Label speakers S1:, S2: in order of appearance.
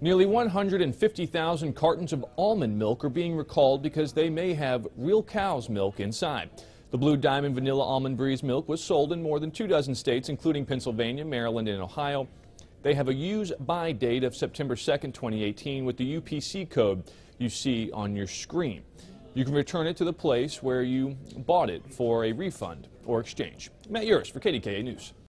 S1: Nearly 150,000 cartons of almond milk are being recalled because they may have real cow's milk inside. The Blue Diamond Vanilla Almond Breeze milk was sold in more than 24 states, including Pennsylvania, Maryland, and Ohio. They have a use-by date of September 2nd, 2018, with the UPC code you see on your screen. You can return it to the place where you bought it for a refund or exchange. Matt Yurus for KDKA News.